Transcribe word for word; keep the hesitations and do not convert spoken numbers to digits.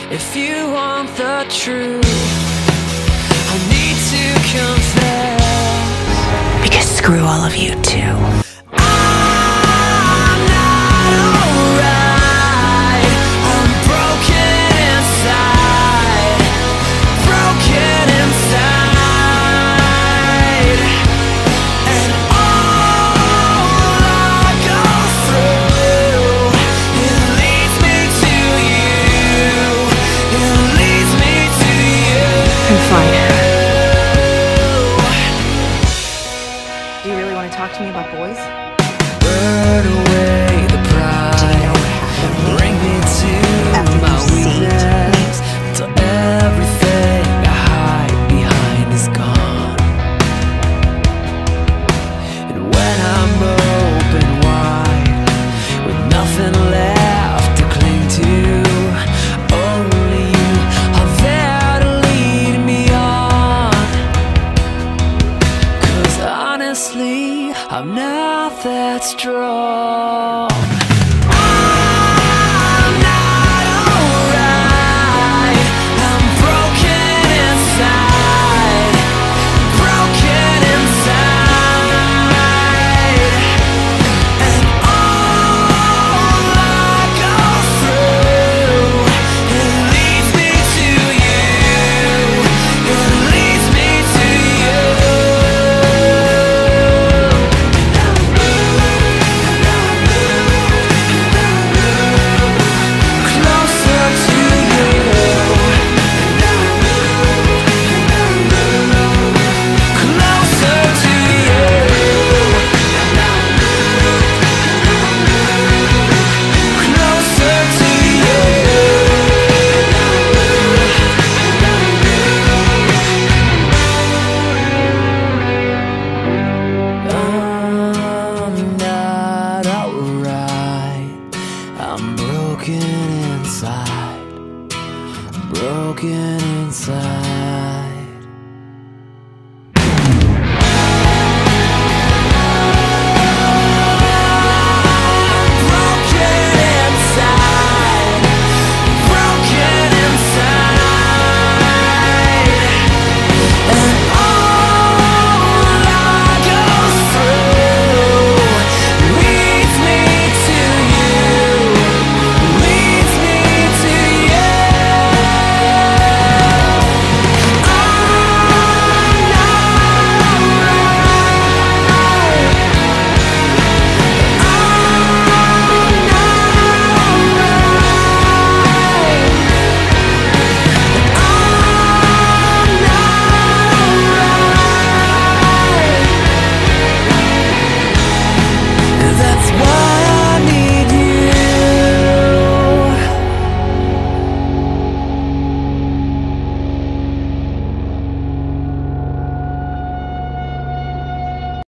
If you want the truth, I need to confess, Because screw all of you too. I'm not alright. I'm broken inside, broken inside. And all I go through, it leads me to you. It leads me to you. I'm fine. Do you really want to talk to me about boys? Burn away the pride. Do you know what happened Bring me to after my you saved weakness, till everything I hide behind is gone. And when I'm open wide, with nothing left to cling to, only you are there to lead me on. 'Cause honestly, I'm not that strong. I'm not alright. I'm broken inside, broken inside. And all I go through, it leads me to you. It leads me to you. Closer to you. Closer to you. Closer to you. I'm not alright. I'm broken inside, broken inside.